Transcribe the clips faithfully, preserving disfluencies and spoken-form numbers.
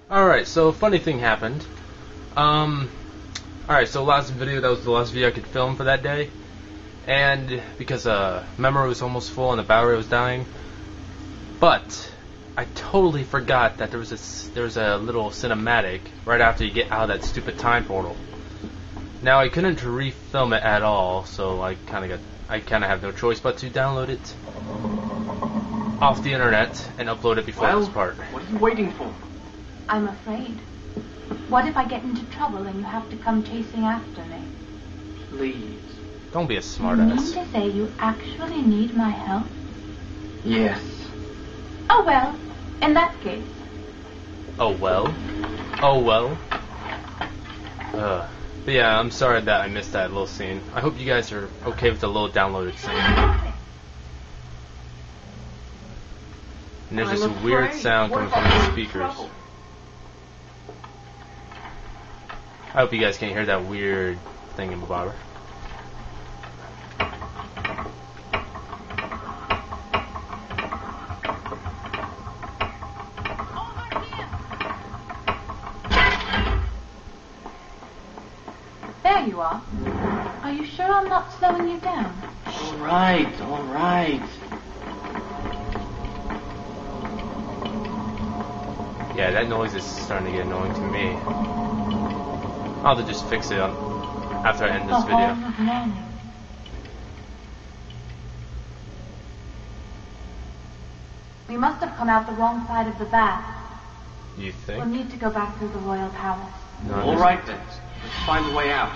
Alright, so funny thing happened. Um, alright, so last video, that was the last video I could film for that day. And because uh, memory was almost full and the battery was dying. But I totally forgot that there was a, there was a little cinematic right after you get out of that stupid time portal. Now I couldn't refilm it at all, so I kind of got I kind of have no choice but to download it off the internet and upload it before well, this part. What are you waiting for? I'm afraid. What if I get into trouble and you have to come chasing after me? Please. Don't be a You smartass. mean to say you actually need my help? Yes. Oh well, in that case. Oh well. Oh well. Uh, but yeah, I'm sorry that I missed that little scene. I hope you guys are okay with the little downloaded scene. And there's I'm this weird afraid sound we're coming from the in speakers. trouble. I hope you guys can't hear that weird thing in the bobber. There you are. Are you sure I'm not slowing you down? All right, all right. Yeah, that noise is starting to get annoying to me. I'll have to just fix it on, after I end this the Hall video. of Learning. We must have come out the wrong side of the bath. You We'll think? need to go back through the royal palace. No, All there's- right then. Let's find a way out.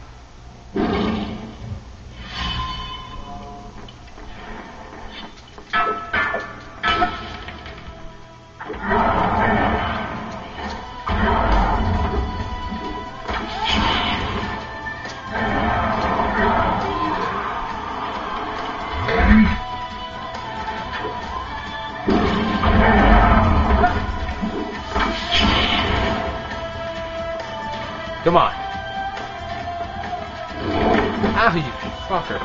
Come on. Ow, you fucker.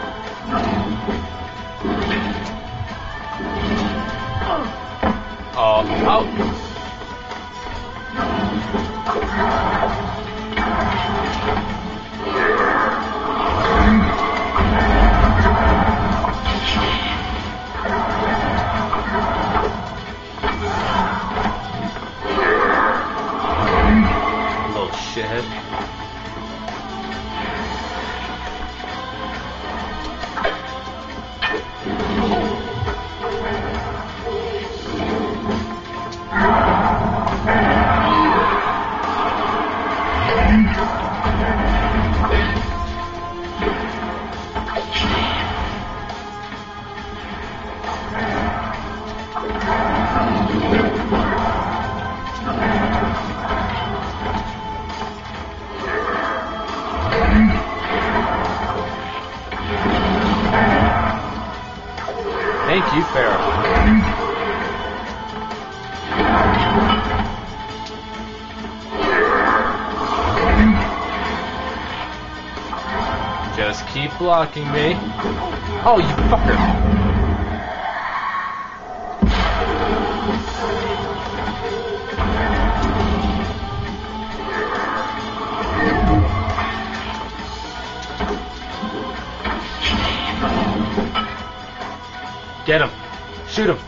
Oh, oh. Little shithead. Thank you, Pharaoh. Just keep blocking me. Oh, you fucker. Get him. Shoot him.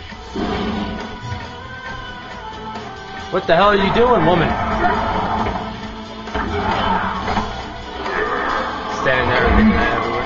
What the hell are you doing, woman? Standing there looking at everywhere.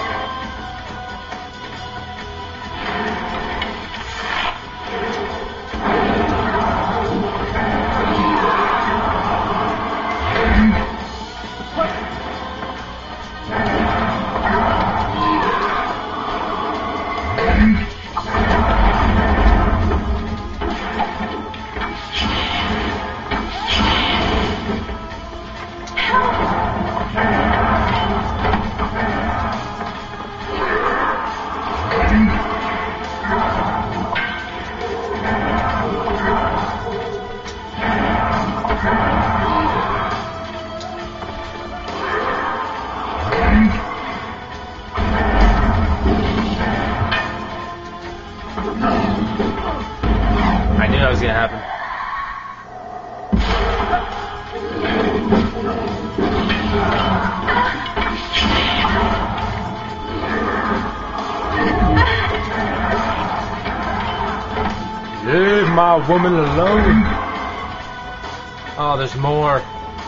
Leave my woman alone. Oh, there's more.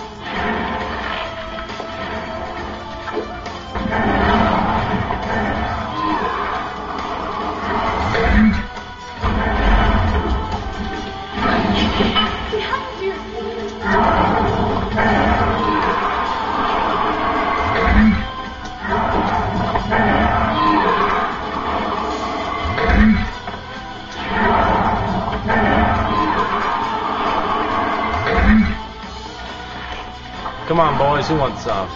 Come on, boys, who wants some?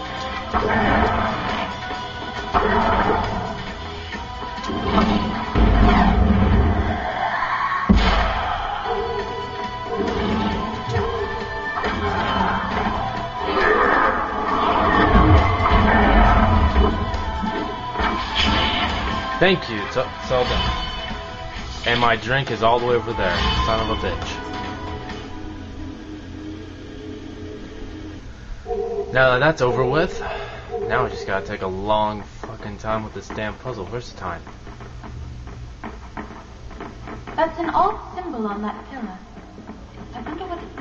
Thank you, it's, it's all done. And my drink is all the way over there, son of a bitch. Now that that's over with, now we just gotta take a long fucking time with this damn puzzle. Where's the time? That's an odd symbol on that pillar. I wonder what it